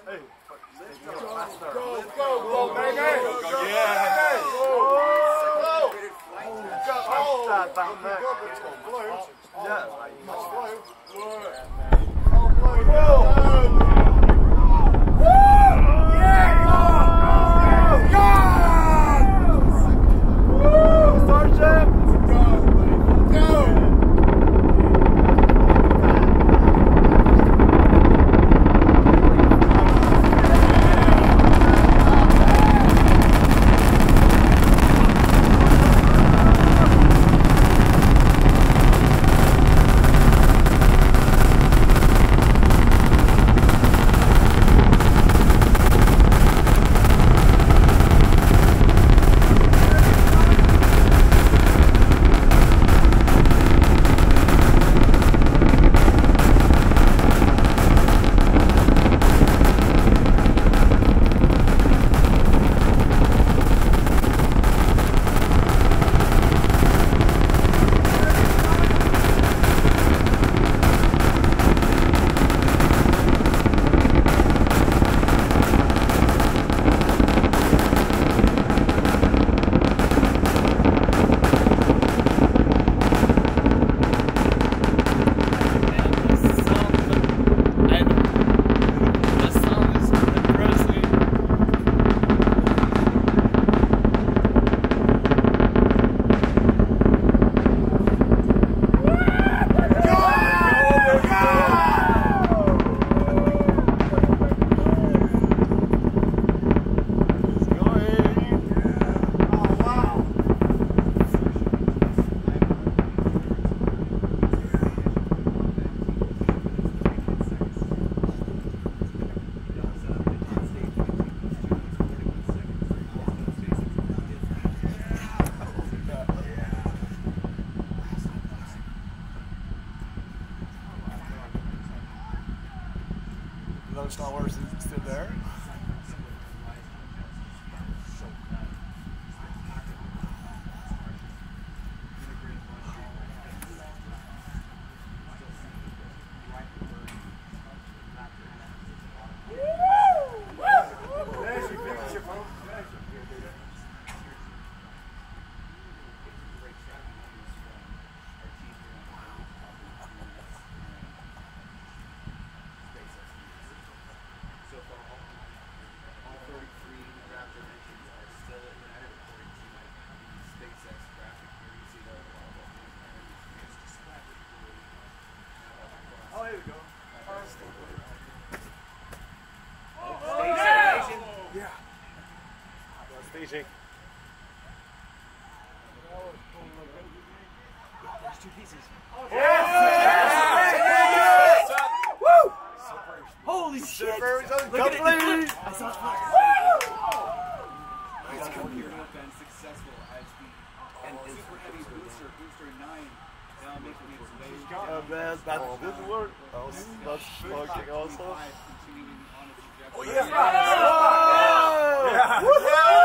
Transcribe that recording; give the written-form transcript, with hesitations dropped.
Star Wars is still there. Staging. There's two pieces. Yes! Woo! Holy shit! Look at it! I saw Nice come here. Been successful as the super heavy booster 9, now making its way. Man, that didn't work. That's fucking awesome. Continuing on its trajectory. Oh yeah! Yeah!